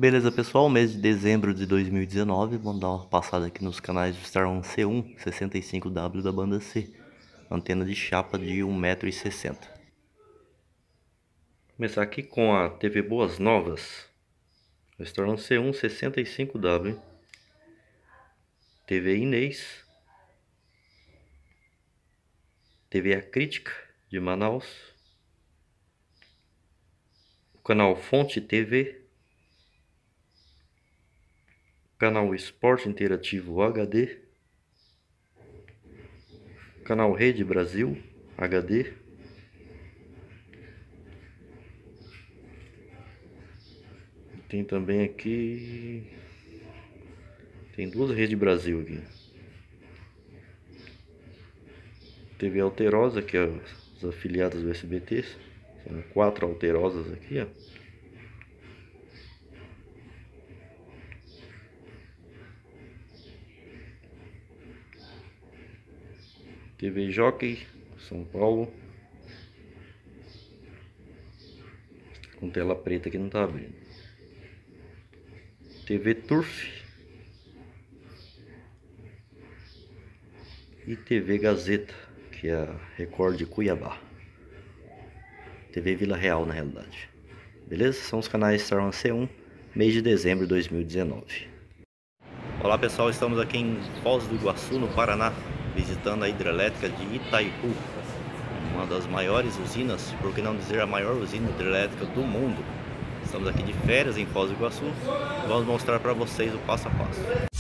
Beleza, pessoal, mês de dezembro de 2019, vamos dar uma passada aqui nos canais do Star One C1 65W da banda C, antena de chapa de 1,60 m. Começar aqui com a TV Boas Novas, Star One C1 65W, TV Inês, TV A Crítica de Manaus, o canal Fonte TV, canal Esporte Interativo HD, canal Rede Brasil HD, tem também aqui, tem duas Rede Brasil aqui, TV Alterosa, que é os afiliados do SBT, são 4 alterosas aqui, ó. TV Jockey, São Paulo, com tela preta que não tá abrindo. TV Turf e TV Gazeta, que é a Record de Cuiabá. TV Vila Real, na realidade. Beleza? São os canais Star One C1, mês de dezembro de 2019. Olá pessoal, estamos aqui em Foz do Iguaçu, no Paraná, visitando a hidrelétrica de Itaipu, uma das maiores usinas, por que não dizer a maior usina hidrelétrica do mundo. Estamos aqui de férias em Foz do Iguaçu e vamos mostrar para vocês o passo a passo.